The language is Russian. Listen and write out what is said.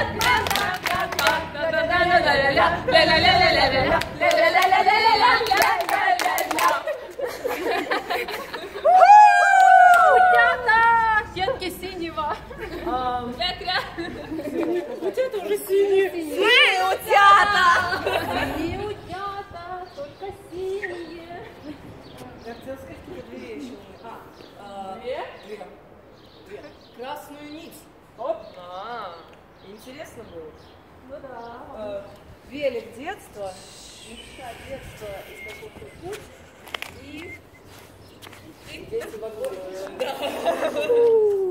Оттенки синего. Утята уже синие. Синие утята. Синие утята, только синие. Я хотела сказать, какие две еще. Две. Красную нить. Оп. Интересно было. Ну да. Велик детства, мечта детства из такого путь и дети в огонь.